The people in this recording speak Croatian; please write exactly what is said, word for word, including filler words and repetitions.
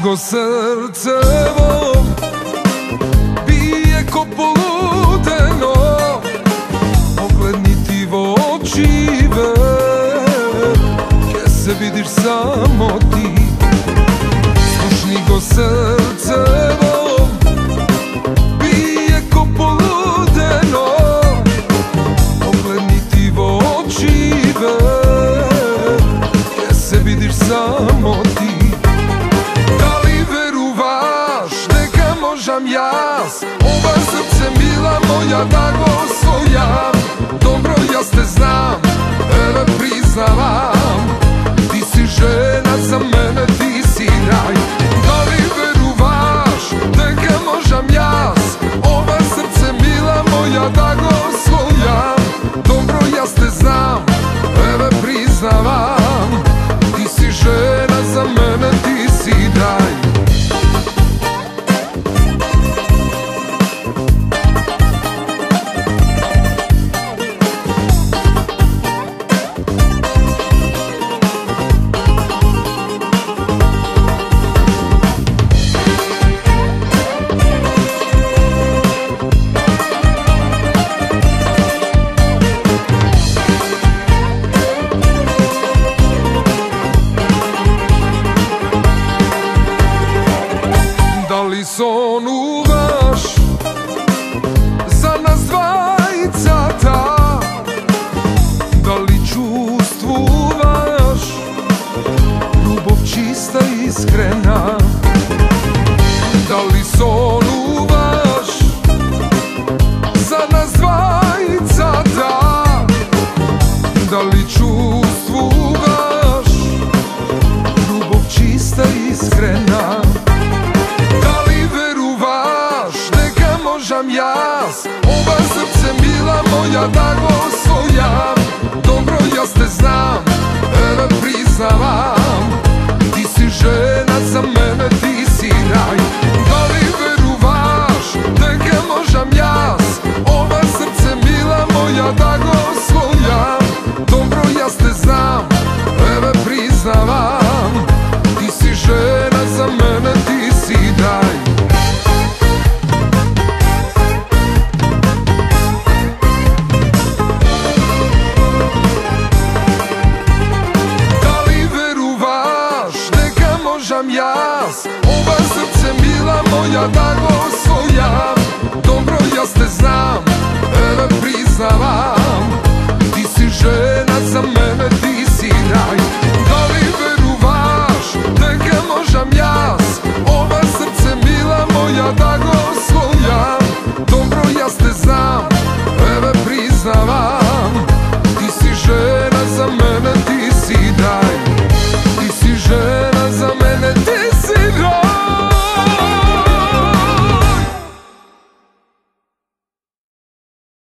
go srcevo bije ko poludeno, pogledni v očive, kje se vidiš samo ti. Slušni go srcevo bije ko poludeno, pogledni v očive, kje se vidiš samo ti. Možam jaz, ova srce mila moja, da go svojam. Dobro ja te znam, priznavam.